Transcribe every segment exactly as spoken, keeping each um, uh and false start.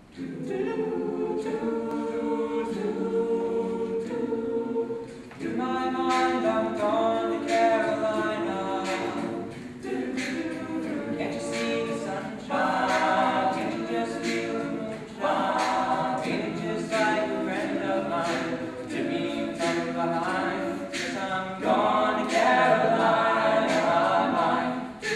In my mind, I'm gone to Carolina. Can't you see the sunshine? Can't you just feel the moonshine? Ain't it just like a friend of mine to be from behind? 'Cause I'm gone to Carolina, my mind.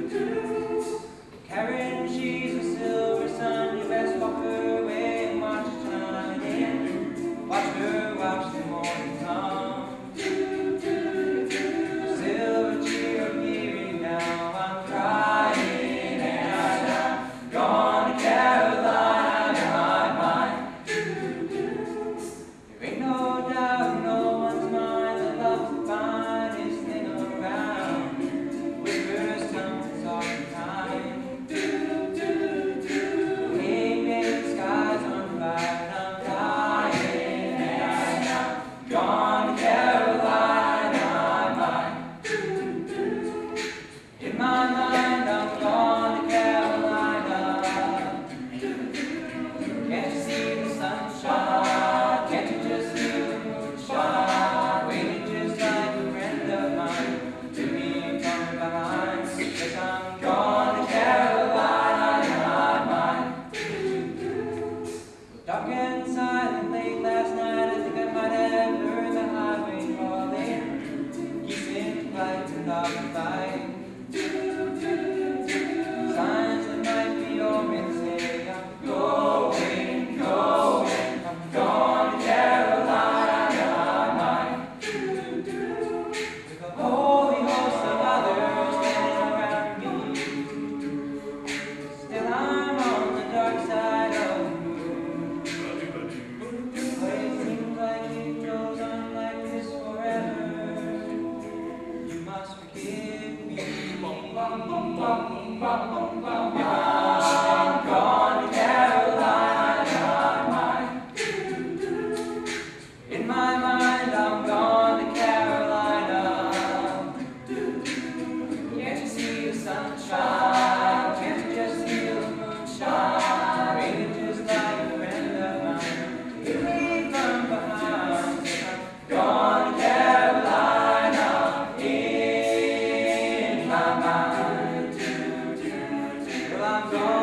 Carrying she's a silver sun, you best walk her away and watch it shine in. Watch her watch the morning come. Silver tear appearing now, I'm crying and I'm gone to Carolina, my mind. There ain't no doubt in no one's mind that love's the finest thing around. Whispers come soft and kind. Hey, baby, the sky's on fire and I'm dying and I'm gone to Carolina, my mind. In my mind, I'm gone to Carolina. Can't you see the sunshine? Can't you just feel the moonshine? Waiting just like a friend of mine to be from behind. 'Cause I'm gone to Carolina, my mind. Dark and silent late last night, I think I might have heard the highway calling. Geese in flight and dogs in flight. Signs that might be omens say I'm going, going, I'm gone to Carolina, my mind. With a holy host of others standing around me, still I'm on the dark side of the moon. But it seems like it goes on like this forever. You must forgive me. I'm gone to Carolina, my mind. In my mind, I'm gone to Carolina. Can't you see the sunshine? Can't you just feel the moonshine? Ain't it just like a friend of mine? Hit me from behind. I'm gone to Carolina in my mind. Well, I'm gone.